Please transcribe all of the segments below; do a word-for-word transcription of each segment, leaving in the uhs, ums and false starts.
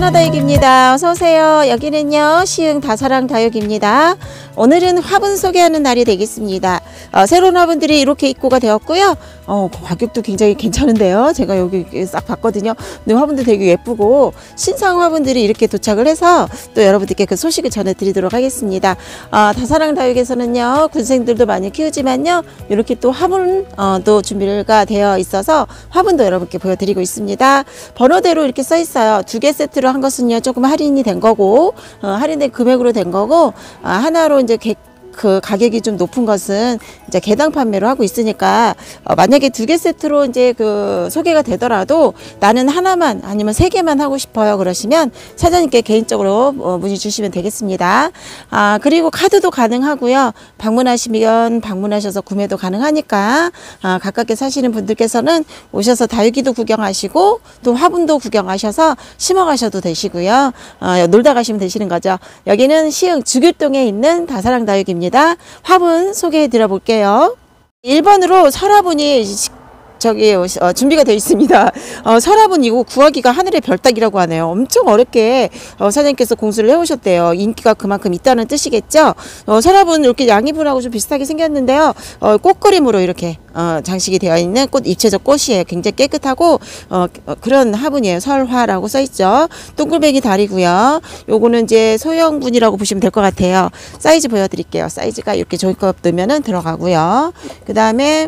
하나다육입니다. 어서오세요. 여기는요 시흥 다사랑다육입니다. 오늘은 화분 소개하는 날이 되겠습니다. 어, 새로운 화분들이 이렇게 입고가 되었고요. 어, 가격도 굉장히 괜찮은데요. 제가 여기 싹 봤거든요. 근데 화분도 되게 예쁘고 신상 화분들이 이렇게 도착을 해서 또 여러분들께 그 소식을 전해드리도록 하겠습니다. 어, 다사랑다육에서는요 군생들도 많이 키우지만요 이렇게 또 화분도 준비가 되어 있어서 화분도 여러분께 보여드리고 있습니다. 번호대로 이렇게 써 있어요. 두 개 세트로 한 것은요 조금 할인이 된 거고 어, 할인된 금액으로 된 거고 아, 하나로 이제 개, 그 가격이 좀 높은 것은 이제 개당 판매로 하고 있으니까 어, 만약에 두 개 세트로 이제 그 소개가 되더라도 나는 하나만 아니면 세 개만 하고 싶어요 그러시면 사장님께 개인적으로 어, 문의 주시면 되겠습니다. 아 그리고 카드도 가능하고요. 방문하시면 방문하셔서 구매도 가능하니까 아, 가깝게 사시는 분들께서는 오셔서 다육이도 구경하시고 또 화분도 구경하셔서 심어 가셔도 되시고요. 어, 놀다 가시면 되시는 거죠. 여기는 시흥 주길동에 있는 다사랑다육입니다. 화분 소개해 드려 볼게요. 일 번으로 설화분이 저기 어, 준비가 되어 있습니다. 어, 설화분 이거 구하기가 하늘의 별따기라고 하네요. 엄청 어렵게 어, 사장님께서 공수를 해오셨대요. 인기가 그만큼 있다는 뜻이겠죠. 어, 설화분 이렇게 양이분하고 좀 비슷하게 생겼는데요. 어, 꽃그림으로 이렇게 어, 장식이 되어 있는 꽃 입체적 꽃이에요. 굉장히 깨끗하고 어, 그런 화분이에요. 설화라고 써있죠. 둥글뱅이 다리고요. 요거는 이제 소형분이라고 보시면 될 것 같아요. 사이즈 보여드릴게요. 사이즈가 이렇게 종이컵 넣으면 들어가고요. 그 다음에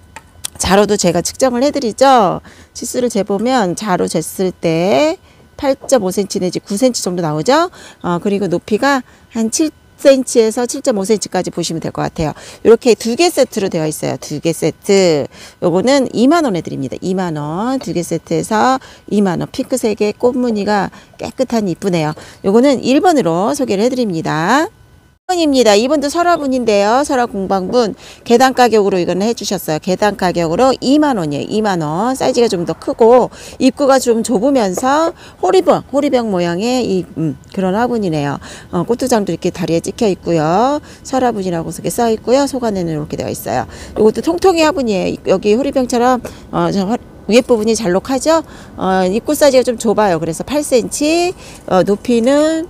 자로도 제가 측정을 해드리죠. 치수를 재보면 자로 쟀을 때 팔 점 오 센티미터 내지 구 센티미터 정도 나오죠. 어, 그리고 높이가 한 칠 센티미터에서 칠 점 오 센티미터까지 보시면 될 것 같아요. 이렇게 두 개 세트로 되어 있어요. 두 개 세트. 요거는 이만 원에 드립니다. 이만 원. 두 개 세트에서 이만 원. 핑크색의 꽃무늬가 깨끗한 이쁘네요. 요거는 일 번으로 소개를 해드립니다. 이 번입니다. 이 번도 설화분인데요. 설화 공방분 개당 가격으로 이거는 해주셨어요. 개당 가격으로 이만 원이에요. 이만 원. 사이즈가 좀 더 크고 입구가 좀 좁으면서 호리병, 호리병 모양의 이 음, 그런 화분이네요. 어, 꽃두장도 이렇게 다리에 찍혀 있고요. 설화분이라고 써 있고요. 속안에는 이렇게 되어 있어요. 이것도 통통이 화분이에요. 여기 호리병처럼 어, 저, 위에 부분이 잘록하죠. 어, 입구 사이즈가 좀 좁아요. 그래서 팔 센티미터, 어, 높이는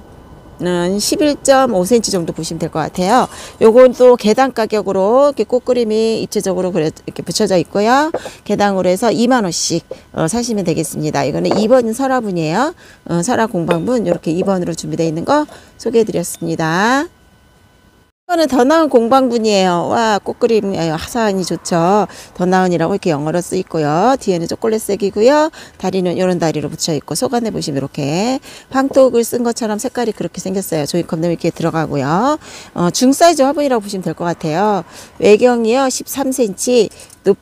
십일 점 오 센티미터 정도 보시면 될 것 같아요. 요건 또 개당 가격으로 이렇게 꽃그림이 입체적으로 이렇게 붙여져 있고요. 개당으로 해서 이만 원씩 어, 사시면 되겠습니다. 이거는 이 번 설화분이에요. 어, 설화 공방분 이렇게 이 번으로 준비되어 있는 거 소개해 드렸습니다. 이거는 더 나은 공방분이에요. 와, 꽃그림 화사하니 좋죠. 더 나은이라고 이렇게 영어로 쓰 있고요. 뒤에는 초콜릿색이고요. 다리는 이런 다리로 붙여 있고 속안에 보시면 이렇게 방독을 쓴 것처럼 색깔이 그렇게 생겼어요. 종이컵 넣으면 이렇게 들어가고요. 어, 중사이즈 화분이라고 보시면 될 것 같아요. 외경이요 십삼 센티미터.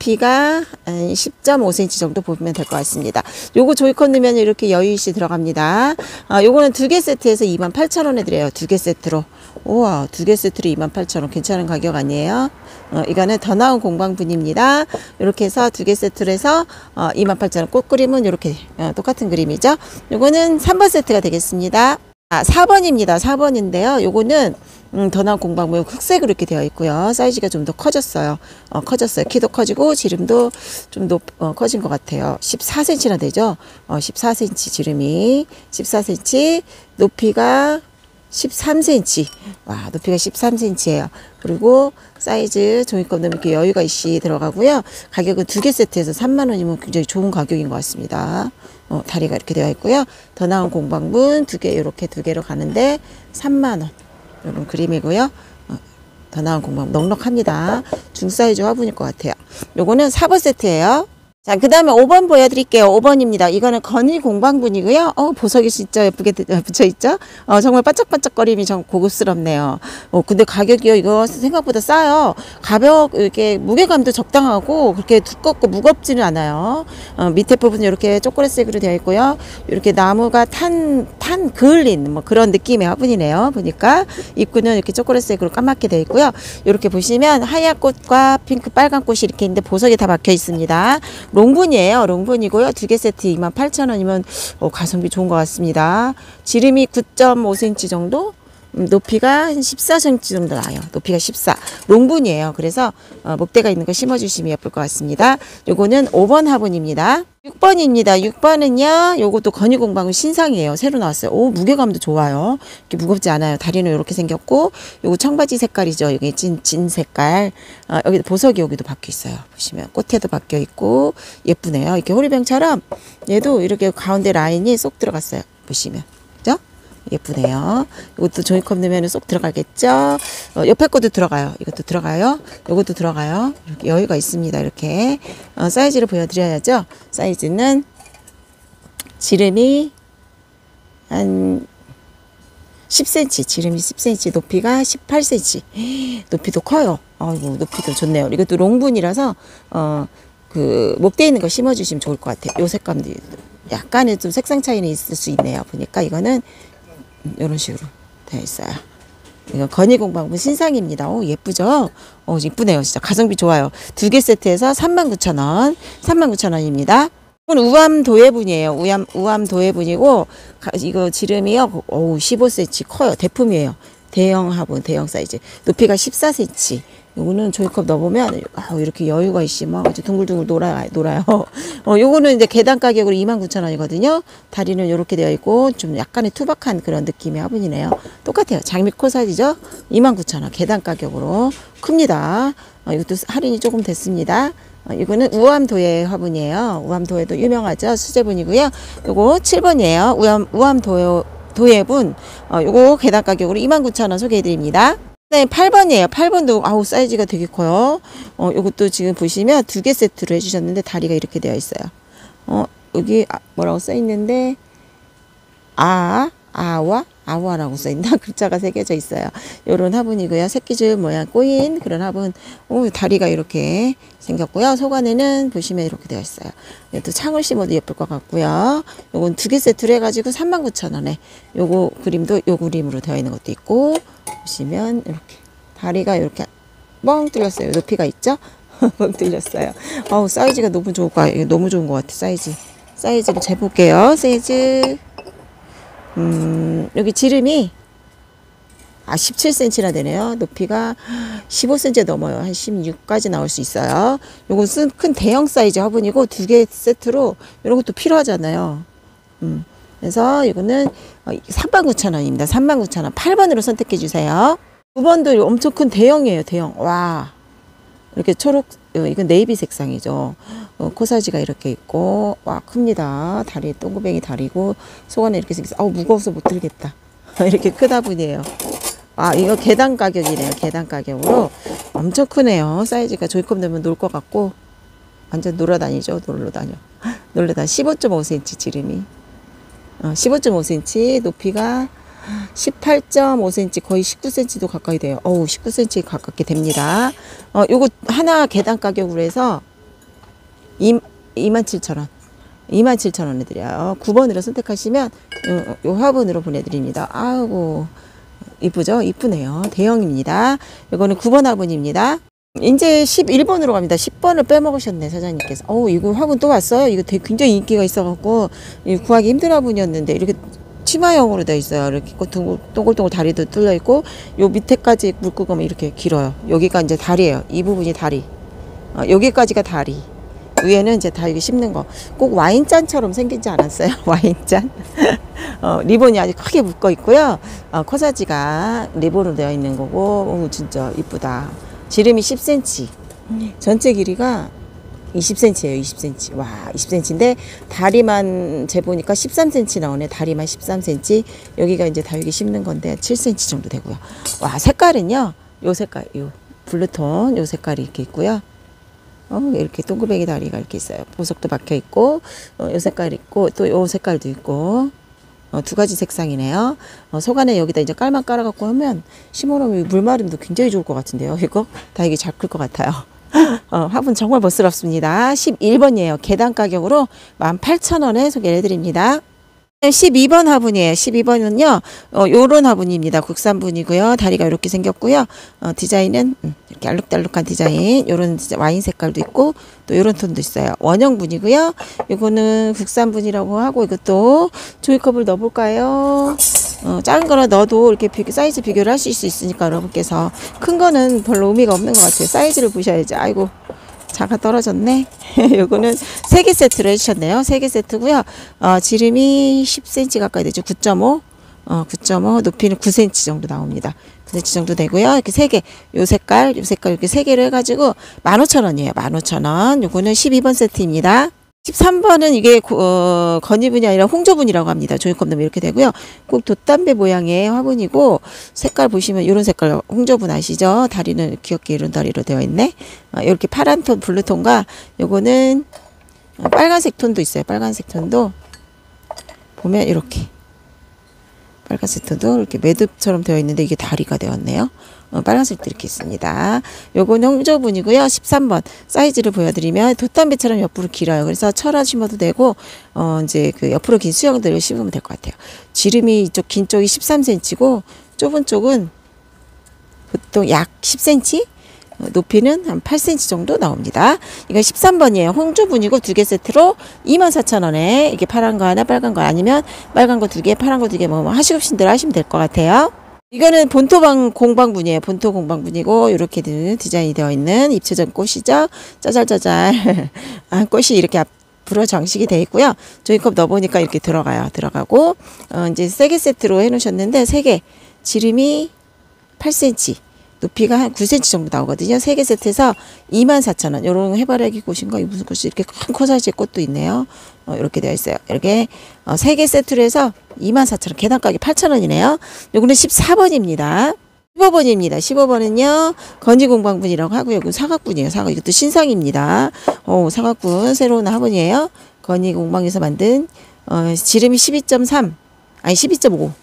높이가 십 점 오 센티미터 정도 보면 될 것 같습니다. 요거 조이컨 넣으면 이렇게 여유있이 들어갑니다. 아, 요거는 두 개 세트에서 이만 팔천 원에 드려요. 두 개 세트로. 우와, 두 개 세트로 이만 팔천 원. 괜찮은 가격 아니에요? 어, 이거는 더 나은 공방분입니다. 이렇게 해서 두 개 세트로 해서 어, 이만 팔천 원. 꽃그림은 이렇게 어, 똑같은 그림이죠. 요거는 삼 번 세트가 되겠습니다. 아, 사 번입니다. 사 번인데요. 요거는 음, 더 나은 공방분 흑색으로 이렇게 되어 있고요. 사이즈가 좀 더 커졌어요. 어, 커졌어요. 키도 커지고 지름도 좀 높, 어, 커진 것 같아요. 십사 센티미터나 되죠. 어, 십사 센티미터 지름이 십사 센티미터, 높이가 십삼 센티미터. 와, 높이가 십삼 센티미터예요. 그리고 사이즈 종이컵 넣으면 이렇게 여유가 있이 들어가고요. 가격은 두 개 세트에서 삼만 원이면 굉장히 좋은 가격인 것 같습니다. 어, 다리가 이렇게 되어 있고요. 더 나은 공방분 두 개, 이렇게 두 개로 가는데 삼만 원. 이런 그림이고요. 어, 더 나은 공방 넉넉합니다. 중사이즈 화분일 것 같아요. 요거는 사 번 세트예요. 자, 그 다음에 오 번 보여드릴게요. 오 번입니다. 이거는 건일 공방분이고요. 어, 보석이 진짜 예쁘게 붙여있죠? 어, 정말 반짝반짝거림이 좀 고급스럽네요. 어, 근데 가격이요, 이거 생각보다 싸요. 가볍, 이렇게 무게감도 적당하고, 그렇게 두껍고 무겁지는 않아요. 어, 밑에 부분이 이렇게 초콜릿색으로 되어 있고요. 이렇게 나무가 탄, 탄 그을린, 뭐 그런 느낌의 화분이네요. 보니까. 입구는 이렇게 초콜릿색으로 까맣게 되어 있고요. 이렇게 보시면 하얀 꽃과 핑크, 빨간 꽃이 이렇게 있는데 보석이 다 박혀 있습니다. 롱분이에요. 롱분이고요. 두 개 세트 이만 팔천 원이면 어, 가성비 좋은 것 같습니다. 지름이 구 점 오 센티미터 정도? 음, 높이가 한 십사 센티미터 정도 나요. 높이가 십사. 롱분이에요. 그래서 어, 목대가 있는 거 심어주시면 예쁠 것 같습니다. 요거는 오 번 화분입니다. 육 번입니다. 육 번은요, 요것도 건의공방울 신상이에요. 새로 나왔어요. 오, 무게감도 좋아요. 이렇게 무겁지 않아요. 다리는 이렇게 생겼고, 요거 청바지 색깔이죠. 여기 진, 진 색깔. 아, 여기 보석이 여기도 박혀 있어요. 보시면 꽃에도 박혀 있고, 예쁘네요. 이렇게 호리병처럼 얘도 이렇게 가운데 라인이 쏙 들어갔어요. 보시면. 그죠? 예쁘네요. 이것도 종이컵 넣으면 쏙 들어가겠죠. 어, 옆에 것도 들어가요. 이것도 들어가요. 이것도 들어가요. 이렇게 여유가 있습니다. 이렇게 어, 사이즈를 보여드려야죠. 사이즈는 지름이 한 십 센티미터, 지름이 십 센티미터, 높이가 십팔 센티미터. 높이도 커요. 아이고, 높이도 좋네요. 이것도 롱분이라서 어, 그 목대 있는 거 심어주시면 좋을 것 같아요. 요 색감도 약간의 좀 색상 차이는 있을 수 있네요. 보니까 이거는 이런 식으로 되어 있어요. 이거 건의공방울 신상입니다. 오, 예쁘죠? 오, 예쁘네요. 진짜 가성비 좋아요. 두 개 세트에서 삼만 구천 원. 삼만 구천 원입니다. 이건 우암 도예분이에요. 우암, 우암 도예분이고, 이거 지름이요. 오, 십오 센티미터 커요. 대품이에요. 대형 화분, 대형 사이즈. 높이가 십사 센티미터. 요거는 종이컵 넣어보면, 아, 이렇게 여유가 있으면 아주 둥글둥글 놀아요. 놀아요. 어, 요거는 이제 계단 가격으로 이만 구천 원이거든요. 다리는 이렇게 되어 있고, 좀 약간의 투박한 그런 느낌의 화분이네요. 똑같아요. 장미코 사이즈죠? 이만 구천 원. 계단 가격으로. 큽니다. 어, 이것도 할인이 조금 됐습니다. 어, 이거는 우암도예 화분이에요. 우암도예도 유명하죠. 수제분이고요. 요거 칠 번이에요. 우암, 우암도예, 도예분. 어, 요거 계단 가격으로 이만 구천 원 소개해드립니다. 네, 팔 번이에요. 팔 번도 아우 사이즈가 되게 커요. 어, 요것도 지금 보시면 두 개 세트로 해주셨는데 다리가 이렇게 되어 있어요. 어, 여기 아, 뭐라고 써 있는데 아, 아와, 아와라고 써 있나? 글자가 새겨져 있어요. 요런 화분이고요. 새끼줄 모양 꼬인 그런 화분. 오, 다리가 이렇게 생겼고요. 속안에는 보시면 이렇게 되어 있어요. 또 창을 심어도 예쁠 것 같고요. 요건 두 개 세트로 해가지고 삼만 구천 원에 요거 그림도 요 그림으로 되어 있는 것도 있고, 보시면 이렇게 다리가 이렇게 뻥 뚫렸어요. 높이가 있죠? 뻥 뚫렸어요. 어우, 사이즈가 너무 좋을 것 같아요. 너무 좋은 것 같아. 사이즈. 사이즈를 재볼게요. 사이즈. 음, 여기 지름이 아 십칠 센티미터나 되네요. 높이가 십오 센티미터 넘어요. 한 십육까지 나올 수 있어요. 요건 큰 대형 사이즈 화분이고 두 개 세트로 이런 것도 필요하잖아요. 음, 그래서 이거는 삼만 구천 원입니다. 삼만 구천 원. 팔 번으로 선택해 주세요. 구 번도 엄청 큰 대형이에요. 대형. 와, 이렇게 초록, 이건 네이비 색상이죠. 어, 코사지가 이렇게 있고, 와, 큽니다. 다리, 똥구뱅이 다리고, 속안에 이렇게 생겼어. 아우, 무거워서 못 들겠다. 이렇게 크다 분이에요. 아, 이거 계단 가격이네요. 계단 가격으로. 엄청 크네요. 사이즈가 종이컵 넣으면 놀 것 같고, 완전 놀아다니죠. 놀러 다녀. 놀러 다녀. 십오 점 오 센티미터 지름이. 어, 십오 점 오 센티미터, 높이가 십팔 점 오 센티미터, 거의 십구 센티미터도 가까이 돼요. 어우, 십구 센티미터 가깝게 됩니다. 어, 요거 하나 계단 가격으로 해서 이만 칠천 원. 이만 칠천 원에 드려요. 구 번으로 선택하시면 요, 요 화분으로 보내드립니다. 아이고, 이쁘죠? 이쁘네요. 대형입니다. 이거는 구 번 화분입니다. 이제 십일 번으로 갑니다. 십 번을 빼먹으셨네, 사장님께서. 어우, 이거 화분 또 왔어요? 이거 되게 굉장히 인기가 있어갖고 구하기 힘든 화분이었는데, 이렇게 치마형으로 되어 있어요. 이렇게 동글동글 다리도 뚫려 있고, 요 밑에까지 물구멍이 이렇게 길어요. 여기가 이제 다리예요. 이 부분이 다리. 어, 여기까지가 다리. 위에는 이제 다 이게 씹는 거. 꼭 와인잔처럼 생기지 않았어요? 와인잔. 어, 리본이 아주 크게 묶어 있고요. 어, 코사지가 리본으로 되어 있는 거고, 오, 진짜 이쁘다. 지름이 십 센티미터. 전체 길이가 이십 센티미터예요. 이십 센티미터. 와, 이십 센티미터인데 다리만 재보니까 십삼 센티미터 나오네. 다리만 십삼 센티미터. 여기가 이제 다육이 씹는 건데 칠 센티미터 정도 되고요. 와, 색깔은요. 요 색깔, 요 블루톤 요 색깔이 이렇게 있고요. 어, 이렇게 동그뱅이 다리가 이렇게 있어요. 보석도 박혀 있고, 어, 요 색깔 있고, 또 요 색깔도 있고, 어, 두 가지 색상이네요. 어, 속안에 여기다 이제 깔만 깔아갖고 하면 심어놓으면 물마름도 굉장히 좋을 것 같은데요. 이거 다육이 잘 클 것 같아요. 어, 화분 정말 멋스럽습니다. 십일 번이에요. 계단 가격으로 만 팔천 원에 소개를 해드립니다. 십이 번 화분이에요. 십이 번은요, 어, 요런 화분입니다. 국산분이고요. 다리가 이렇게 생겼고요. 어, 디자인은, 음, 이렇게 알록달록한 디자인, 요런 와인 색깔도 있고, 또 요런 톤도 있어요. 원형분이고요. 요거는 국산분이라고 하고, 이것도 종이컵을 넣어볼까요? 어, 작은 거나 넣어도 이렇게 비교, 사이즈 비교를 하실 수 있으니까 여러분께서. 큰 거는 별로 의미가 없는 것 같아요. 사이즈를 보셔야지. 아이고, 자가 떨어졌네. 요거는 세 개 세트로 해주셨네요. 세 개 세트고요. 어, 지름이 십 센티미터 가까이 되죠. 구 점 오. 어, 구 점 오, 높이는 구 센티미터 정도 나옵니다. 구 센티미터 정도 되고요. 이렇게 세 개, 요 색깔, 요 색깔 이렇게 세 개를 해가지고 만 오천 원이에요. 만 오천 원. 요거는 십이 번 세트입니다. 십삼 번은 이게 어, 건이분이 아니라 홍조분이라고 합니다. 종이컵 넣으면 이렇게 되고요. 꼭 돛담배 모양의 화분이고 색깔 보시면 이런 색깔 홍조분 아시죠? 다리는 귀엽게 이런 다리로 되어 있네. 어, 이렇게 파란 톤, 블루 톤과 요거는 어, 빨간색 톤도 있어요. 빨간색 톤도 보면 이렇게 빨간색 톤도 이렇게 매듭처럼 되어 있는데 이게 다리가 되었네요. 어, 빨간색도 이렇게 있습니다. 요거는 홍조분이고요. 십삼 번 사이즈를 보여드리면 돛담배처럼 옆으로 길어요. 그래서 철화 심어도 되고 어 이제 그 옆으로 긴 수영들을 심으면 될 것 같아요. 지름이 이쪽 긴 쪽이 십삼 센티미터고 좁은 쪽은 보통 약 십 센티미터, 어, 높이는 한 팔 센티미터 정도 나옵니다. 이거 십삼 번이에요. 홍조분이고 두 개 세트로 이만 사천 원에 이게 파란 거 하나, 빨간 거 아니면 빨간 거 두 개, 파란 거 두 개 뭐 하시옵신 대로 하시면 될 것 같아요. 이거는 본토방 공방분이에요. 본토 공방분이고 이렇게 디자인이 되어 있는 입체전 꽃이죠. 짜잘짜잘 아, 꽃이 이렇게 앞으로 장식이 되어 있고요. 종이컵 넣어보니까 이렇게 들어가요. 들어가고 어, 이제 세 개 세트로 해놓으셨는데 세 개 지름이 팔 센티미터, 높이가 한 구 센티미터 정도 나오거든요. 세 개 세트에서 이만 사천 원. 요런 해바라기 꽃인가? 무슨 꽃이 이렇게 큰 코사지의 꽃도 있네요. 어, 이렇게 되어 있어요. 이렇게 어, 세 개 세트로 해서 이만 사천 원. 계단 가격 팔천 원이네요. 요거는 십사 번입니다. 십오 번입니다. 십오 번은요. 건지공방분이라고 하고요. 이거 사각분이에요. 사각. 이것도 신상입니다. 어, 사각분 새로운 화분이에요. 건지공방에서 만든 어, 지름이 십이 점 삼 아니 십이 점 오.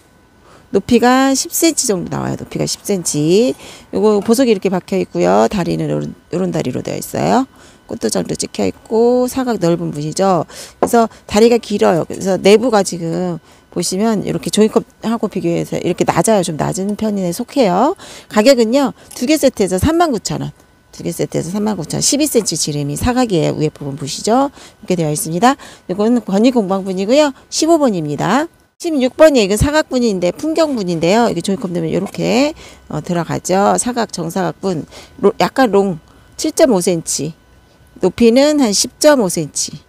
높이가 십 센티미터 정도 나와요. 높이가 십 센티미터. 요거 보석이 이렇게 박혀 있고요. 다리는 요런, 요런 다리로 되어 있어요. 꽃도장도 찍혀 있고 사각 넓은 분이죠. 그래서 다리가 길어요. 그래서 내부가 지금 보시면 이렇게 종이컵하고 비교해서 이렇게 낮아요. 좀 낮은 편에 속해요. 가격은요. 두 개 세트에서 삼만 구천 원. 두 개 세트에서 삼만 구천 원. 십이 센티미터 지름이 사각이에요. 위에 부분 보시죠. 이렇게 되어 있습니다. 이건 건의공방분이고요. 십오 번입니다. 십육 번이 이건 사각분인데 풍경분인데요. 이게 종이컵 넣으면 이렇게 어, 들어가죠. 사각 정사각분 로, 약간 롱 칠 점 오 센티미터, 높이는 한 십 점 오 센티미터,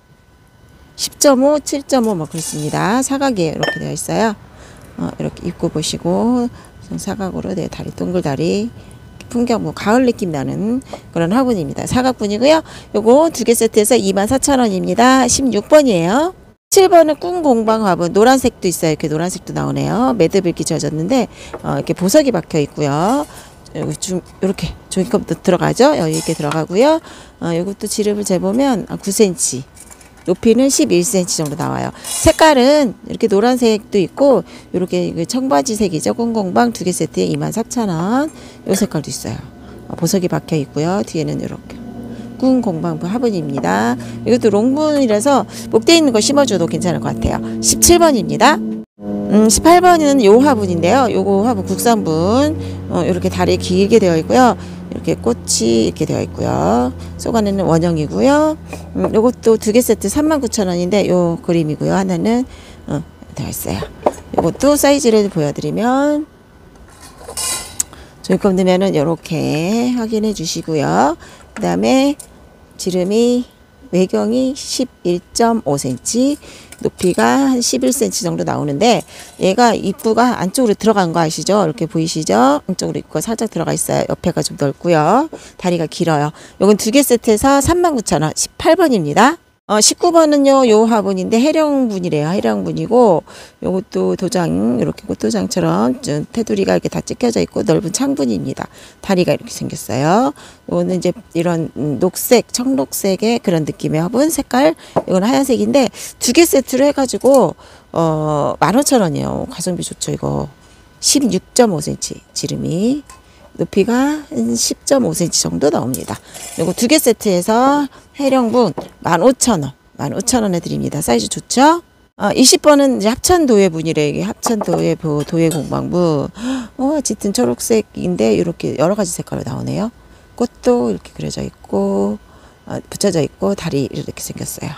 십 점 오, 칠 점 오 뭐 그렇습니다. 사각이에요. 이렇게 되어 있어요. 어, 이렇게 입고 보시고 사각으로 네, 다리 동글다리 풍경 뭐 가을 느낌 나는 그런 화분입니다. 사각분이고요. 요거 두 개 세트에서 이만 사천 원입니다. 십육 번이에요. 칠 번은 꿍공방 화분 노란색도 있어요. 이렇게 노란색도 나오네요. 매듭 이렇게 젖었는데 어, 이렇게 보석이 박혀 있고요. 여기 좀 이렇게 종이컵도 들어가죠. 여기 이렇게 들어가고요. 어, 이것도 지름을 재보면 구 센티미터, 높이는 십일 센티미터 정도 나와요. 색깔은 이렇게 노란색도 있고 이렇게 청바지색이죠. 꿍공방 두 개 세트에 이만 사천 원. 이 색깔도 있어요. 어, 보석이 박혀 있고요. 뒤에는 이렇게. 꿍공방 화분입니다. 이것도 롱분이라서 목대 있는 거 심어줘도 괜찮을 것 같아요. 십칠 번입니다. 음, 십팔 번은 요 화분인데요. 요거 화분 국산분 어, 이렇게 다리 길게 되어 있고요. 이렇게 꽃이 이렇게 되어 있고요. 속 안에는 원형이고요. 음, 요것도 두 개 세트 삼만 구천 원인데 요 그림이고요. 하나는 어, 되어 있어요. 요것도 사이즈를 보여드리면 종이컵 넣으면은 이렇게 확인해 주시고요. 그 다음에 지름이 외경이 십일 점 오 센티미터, 높이가 한 십일 센티미터 정도 나오는데 얘가 입구가 안쪽으로 들어간 거 아시죠? 이렇게 보이시죠? 안쪽으로 입구가 살짝 들어가 있어요. 옆에가 좀 넓고요. 다리가 길어요. 요건 두 개 세트에서 삼만 구천 원. 십팔 번입니다. 어, 십구 번은요, 요 화분인데 해령분이래요. 해령분이고, 요것도 도장, 이렇게 꽃도장처럼 좀 테두리가 이렇게 다 찍혀져 있고 넓은 창분입니다. 다리가 이렇게 생겼어요. 요거는 이제 이런 녹색, 청록색의 그런 느낌의 화분 색깔, 이건 하얀색인데 두 개 세트로 해가지고, 어, 만 오천 원이에요. 가성비 좋죠, 이거. 십육 점 오 센티미터 지름이. 높이가 한 십 점 오 센티미터 정도 나옵니다. 요거 두 개 세트에서 해령분 만 오천 원, 만 오천 원에 드립니다. 사이즈 좋죠? 어, 이십 번은 이제 합천도예분이래. 이게 합천도예 도예공방부. 어, 짙은 초록색인데 이렇게 여러 가지 색깔로 나오네요. 꽃도 이렇게 그려져 있고, 어, 붙여져 있고, 다리 이렇게 생겼어요.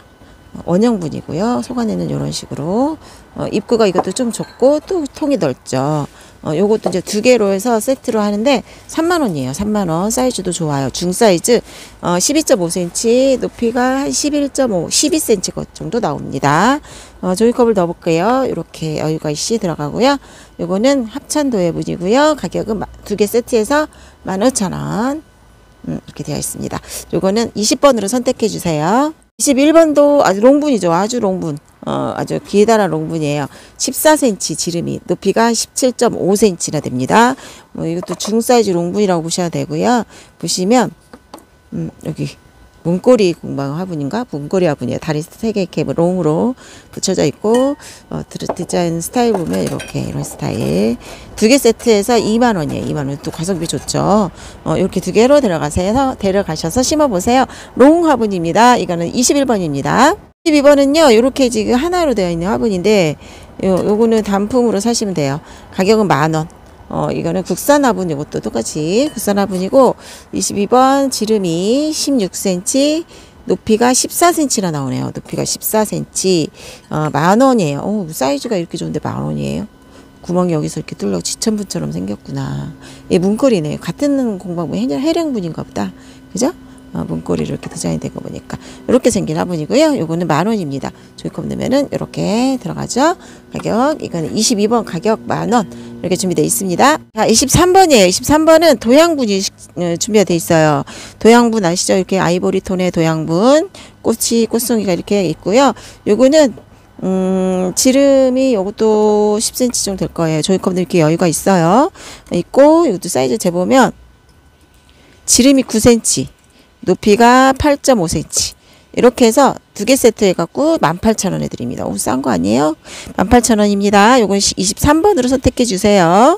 원형분이고요. 속 안에는 이런 식으로 어, 입구가 이것도 좀 좁고 또 통이 넓죠. 어, 요것도 이제 두 개로 해서 세트로 하는데 삼만 원이에요. 삼만 원. 사이즈도 좋아요. 중 사이즈 어, 십이 점 오 센티미터, 높이가 한 십일 점 오, 십이 센티미터 정도 나옵니다. 어, 종이컵을 넣어볼게요. 이렇게 여유가 있이 들어가고요. 요거는 합천도의 분이고요. 가격은 두 개 세트에서 만 오천 원. 음, 이렇게 되어 있습니다. 요거는 이십 번으로 선택해 주세요. 이십일 번도 아주 롱분이죠. 아주 롱분. 어, 아주 기다란 롱분이에요. 십사 센티미터 지름이, 높이가 십칠 점 오 센티미터나 됩니다. 뭐 이것도 중 사이즈 롱분이라고 보셔야 되고요. 보시면 음, 여기 문고리 공방 화분인가? 문고리 화분이에요. 다리 세 개 이렇게 롱으로 붙여져 있고, 어, 디자인 스타일 보면 이렇게, 이런 스타일. 두 개 세트에서 이만 원이에요. 이만 원. 또 가성비 좋죠. 어, 이렇게 두 개로 데려가세요. 데려가셔서 심어보세요. 롱 화분입니다. 이거는 이십일 번입니다. 이십이 번은요, 이렇게 지금 하나로 되어 있는 화분인데, 요, 요거는 단품으로 사시면 돼요. 가격은 만 원. 어, 이거는 국산 화분, 이것도 똑같이 국산 화분이고, 이십이 번 지름이 십육 센티미터, 높이가 십사 센티미터나 나오네요. 높이가 십사 센티미터, 어, 만 원이에요. 어, 사이즈가 이렇게 좋은데 만 원이에요. 구멍이 여기서 이렇게 뚫려 지천분처럼 생겼구나. 이 문고리네요. 같은 공방분, 해령분인가 보다. 그죠? 어, 문고리로 이렇게 디자인된 거 보니까 이렇게 생긴 화분이고요. 요거는 만 원입니다. 종이컵 넣으면은 이렇게 들어가죠. 가격 이거는 이십이 번 가격 만 원 이렇게 준비되어 있습니다. 자, 이십삼 번이에요. 이십삼 번은 도양분이 준비가 되어 있어요. 도양분 아시죠? 이렇게 아이보리 톤의 도양분, 꽃이 꽃송이가 이렇게 있고요. 요거는 음, 지름이 요것도 십 센티미터 정도 될 거예요. 종이컵도 이렇게 여유가 있어요. 있고 이것도 사이즈 재보면 지름이 구 센티미터, 높이가 팔 점 오 센티미터. 이렇게 해서 두 개 세트 해갖고 만 팔천 원에 드립니다. 오, 싼 거 아니에요? 만 팔천 원입니다. 요건 이십삼 번으로 선택해 주세요.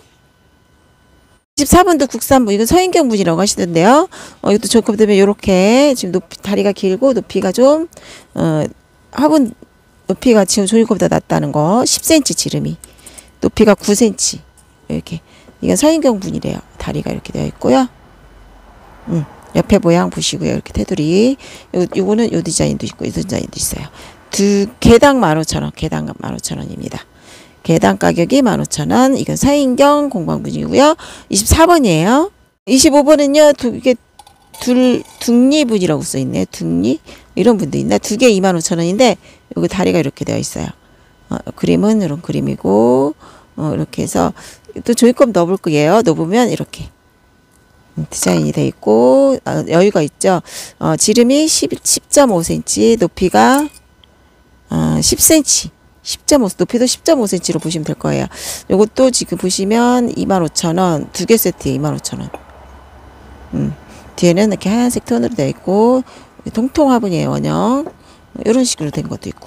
이십사 번도 국산분, 이건 서인경 분이라고 하시던데요. 어, 이것도 종이컵 되면 요렇게 지금 높이, 다리가 길고 높이가 좀, 어, 화분 높이가 지금 종이컵보다 낮다는 거. 십 센티미터 지름이. 높이가 구 센티미터. 이렇게. 이건 서인경 분이래요. 다리가 이렇게 되어 있고요. 음. 옆에 모양 보시고요. 이렇게 테두리. 요, 요거는 요 디자인도 있고, 이 디자인도 있어요. 두, 개당 만 오천 원. 개당 만 오천 원입니다. 개당 가격이 만 오천 원. 이건 사인경 공방분이고요. 이십사 번이에요. 이십오 번은요, 두 개, 둘, 둥리분이라고 써있네요. 둥리? 이런 분도 있나? 두 개 이만 오천 원인데, 여기 다리가 이렇게 되어 있어요. 어, 그림은 이런 그림이고, 어, 이렇게 해서, 또 종이컵 넣어볼 거예요. 넣어보면 이렇게. 디자인이 돼 있고, 어, 여유가 있죠. 어, 지름이 십 점 오 센티미터, 높이가 어, 십 센티미터, 십 점 오, 높이도 십 점 오 센티미터로 보시면 될 거예요. 요것도 지금 보시면 이만 오천 원, 두 개 세트에 이만 오천 원. 음, 뒤에는 이렇게 하얀색 톤으로 되어 있고, 통통 화분이에요, 원형. 이런 식으로 된 것도 있고.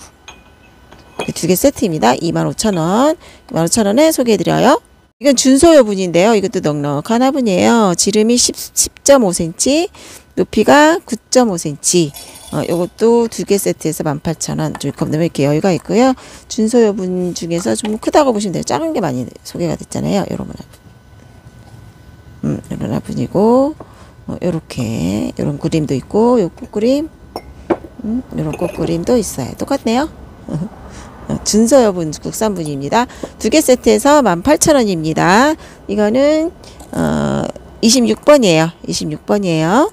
두 개 세트입니다. 이만 오천 원. 이만 오천 원에 소개해드려요. 이건 준소여분인데요. 이것도 넉넉한 화분이에요. 지름이 십 점 오 센티미터, 높이가 구 점 오 센티미터. 어, 요것도 두 개 세트에서 만 팔천 원. 종이컵 넣으면 이렇게 여유가 있고요. 준소여분 중에서 좀 크다고 보시면 돼요. 작은 게 많이 소개가 됐잖아요. 요런 화분. 음, 이런 화분이고, 어, 요렇게, 요런 그림도 있고, 요 꽃그림, 음, 요런 꽃그림도 있어요. 똑같네요. 준서여분 국산분입니다. 두 개 세트에서 만 팔천 원입니다. 이거는 어, 이십육 번이에요. 이십육 번이에요.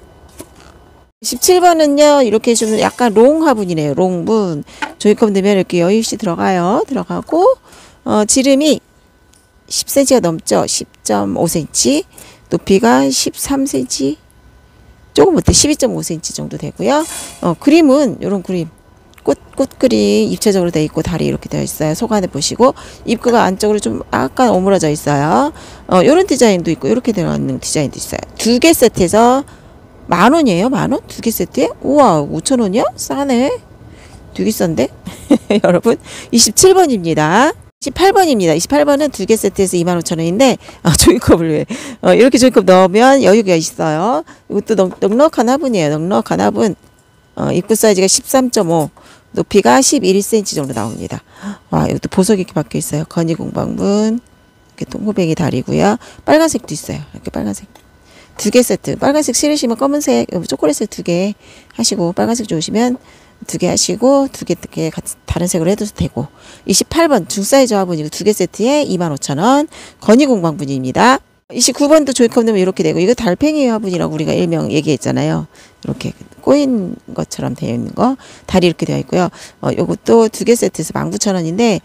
십칠 번은요. 이렇게 좀 약간 롱 화분이네요. 롱분. 종이컵 넣으면 이렇게 여유있이 들어가요. 들어가고 어, 지름이 십 센티미터가 넘죠. 십 점 오 센티미터. 높이가 십삼 센티미터. 조금 못해. 십이 점 오 센티미터 정도 되고요. 어, 그림은 이런 그림. 꽃, 꽃 그림 입체적으로 되어 있고 다리 이렇게 되어 있어요. 속 안에 보시고 입구가 안쪽으로 좀 약간 오므라져 있어요. 어, 요런 디자인도 있고 이렇게 되어 있는 디자인도 있어요. 두 개 세트에서 만 원이에요. 만 원? 두 개 세트에? 우와, 오천 원이요? 싸네. 되게 싼데? 여러분, 이십칠 번입니다. 이십팔 번입니다. 이십팔 번은 두 개 세트에서 이만 오천 원인데, 아, 종이컵을 왜, 어, 이렇게 종이컵 넣으면 여유가 있어요. 이것도 넉, 넉넉한 화분이에요. 넉넉한 화분. 어, 입구 사이즈가 십삼 점 오, 높이가 십일 센티미터 정도 나옵니다. 와, 이것도 보석이 이렇게 박혀 있어요. 건의공방분, 이렇게 동호백이 다리고요. 빨간색도 있어요. 이렇게 빨간색. 두 개 세트. 빨간색 싫으시면 검은색, 초콜릿색 두 개 하시고, 빨간색 좋으시면, 두 개 하시고 두 개 두 개 같이 다른 색으로 해도 되고. 이십팔 번 중사이즈 화분이고 두 개 세트에 이만 오천 원 건의공방분입니다. 이십구 번도 조이컵 넣으면 이렇게 되고, 이거 달팽이 화분이라고 우리가 일명 얘기했잖아요. 이렇게 꼬인 것처럼 되어 있는 거, 다리 이렇게 되어 있고요. 어, 요것도 두 개 세트에서 만 구천 원인데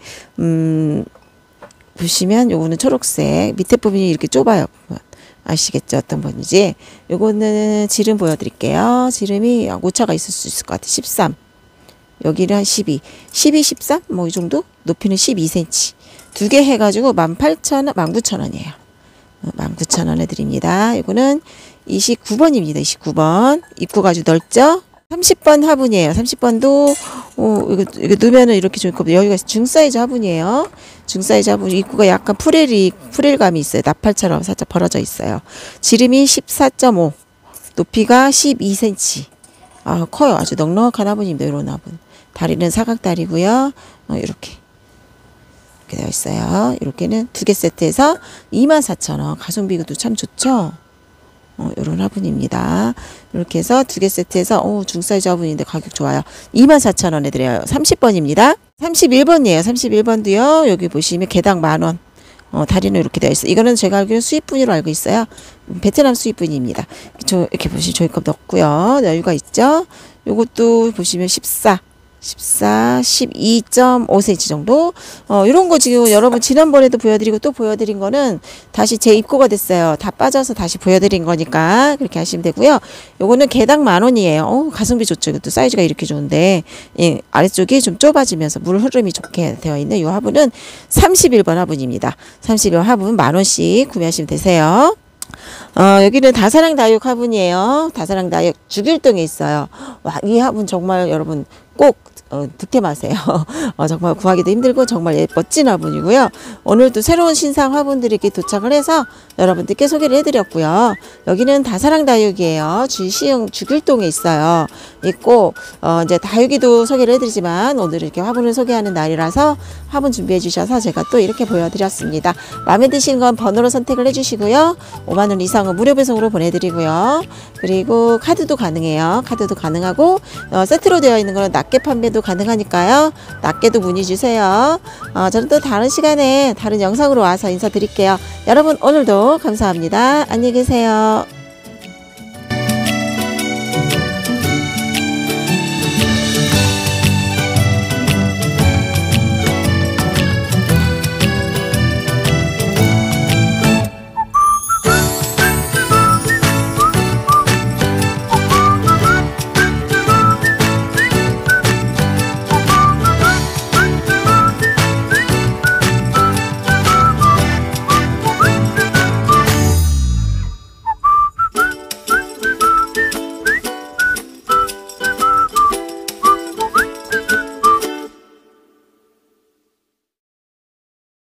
음 보시면 요거는 초록색, 밑에 부분이 이렇게 좁아요. 아시겠죠? 어떤 번인지. 요거는 지름 보여드릴게요. 지름이 오차가 있을 수 있을 것 같아요. 십삼. 여기는 한 십이. 십이, 십삼? 뭐 이 정도? 높이는 십이 센티미터. 두 개 해가지고 만 팔천 원, 만 구천 원이에요. 만 구천 원에 드립니다. 이거는 이십구 번입니다. 이십구 번. 입구가 아주 넓죠? 삼십 번 화분이에요. 삼십 번도, 어, 이거, 이거 넣으면은 이렇게 좀 있고, 여기가 중사이즈 화분이에요. 중사이즈 화분, 입구가 약간 프릴이, 프릴감이 있어요. 나팔처럼 살짝 벌어져 있어요. 지름이 십사 점 오. 높이가 십이 센티미터. 아, 커요. 아주 넉넉한 화분입니다. 이런 화분. 다리는 사각다리고요. 어, 이렇게. 이렇게 되어 있어요. 이렇게는 두 개 세트에서 이만 사천 원. 가성비도 참 좋죠? 어, 요런 화분입니다. 이렇게 해서 두 개 세트에서, 오, 중사이즈 화분인데 가격 좋아요. 이만 사천 원에 드려요. 삼십 번입니다. 삼십일 번이에요. 삼십일 번도요. 여기 보시면 개당 만 원. 어, 다리는 이렇게 되어 있어요. 이거는 제가 알기로는 수입분으로 알고 있어요. 베트남 수입분입니다. 저, 이렇게 보시면 조이컵 넣고요. 여유가 있죠? 요것도 보시면 십사. 십사, 십이 점 오 센티미터 정도. 어, 이런 거 지금 여러분 지난번에도 보여드리고 또 보여드린 거는 다시 재입고가 됐어요. 다 빠져서 다시 보여드린 거니까 그렇게 하시면 되고요. 요거는 개당 만 원이에요. 어, 가성비 좋죠. 이것도 사이즈가 이렇게 좋은데, 예, 아래쪽이 좀 좁아지면서 물 흐름이 좋게 되어 있는 이 화분은 삼십일 번 화분입니다. 삼십일 번 화분 만 원씩 구매하시면 되세요. 어, 여기는 다사랑 다육 화분이에요. 다사랑 다육 죽일동에 있어요. 와, 이 화분 정말 여러분 꼭 어, 득템하세요. 어, 정말 구하기도 힘들고 정말 예, 멋진 화분이고요. 오늘도 새로운 신상 화분들이 이렇게 도착을 해서 여러분들께 소개를 해드렸고요. 여기는 다사랑 다육이에요. 주시흥 죽일동에 있어요. 있고 어, 이제 다육이도 소개를 해드리지만 오늘 이렇게 화분을 소개하는 날이라서 화분 준비해 주셔서 제가 또 이렇게 보여드렸습니다. 마음에 드시는 건 번호로 선택을 해주시고요. 오만 원 이상은 무료 배송으로 보내드리고요. 그리고 카드도 가능해요. 카드도 가능하고 어, 세트로 되어 있는 거는 낱개 판매도 가능하니까요. 낱개도 문의 주세요. 어, 저는 또 다른 시간에 다른 영상으로 와서 인사드릴게요. 여러분 오늘도 감사합니다. 안녕히 계세요.